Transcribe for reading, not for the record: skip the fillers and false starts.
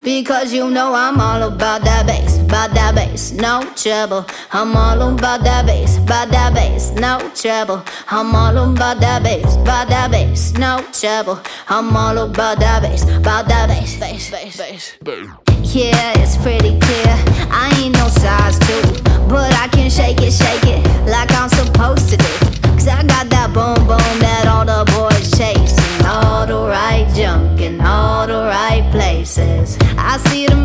Because you know I'm all about that bass, no trouble. I'm all about that bass, no trouble. I'm all about that bass, no trouble. I'm all about that bass, bass. Yeah, it's pretty clear, I ain't no size 2, but I can shake it like I'm supposed to do. Cause I got that boom boom that all the boys chasing, all the right junk in all the right places. I see the